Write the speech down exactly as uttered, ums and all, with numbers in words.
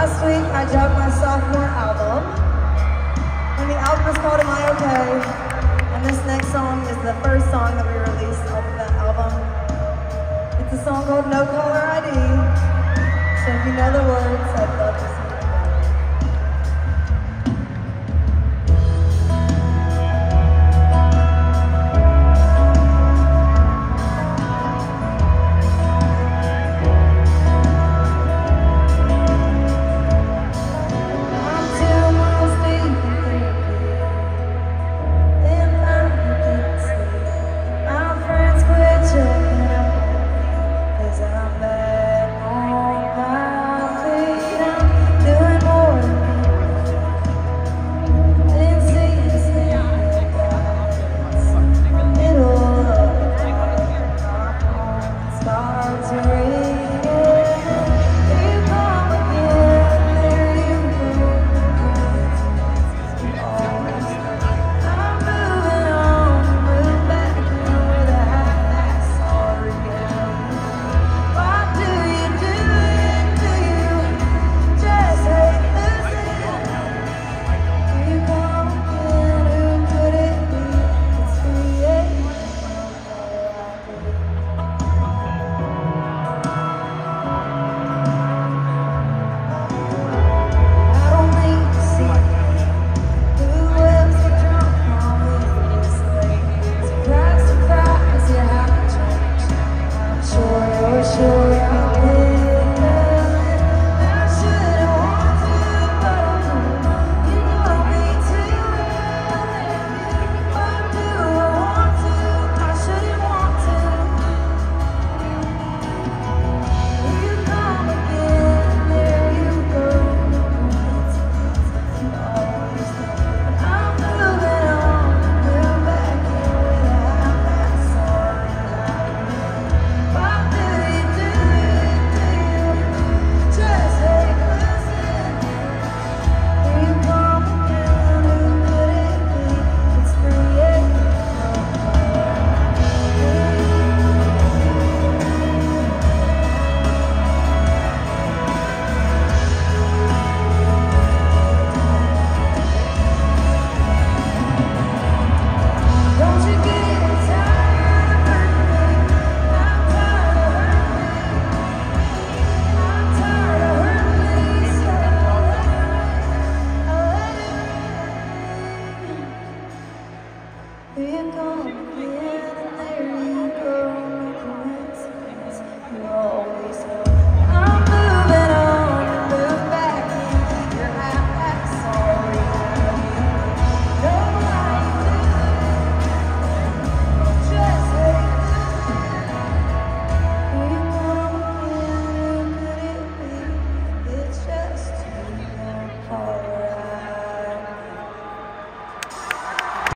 last week I dropped my sophomore album, and the album is called Am I Okay? And this next song is the first song that we released off of that album. It's a song called No Caller I D, so if you know the words,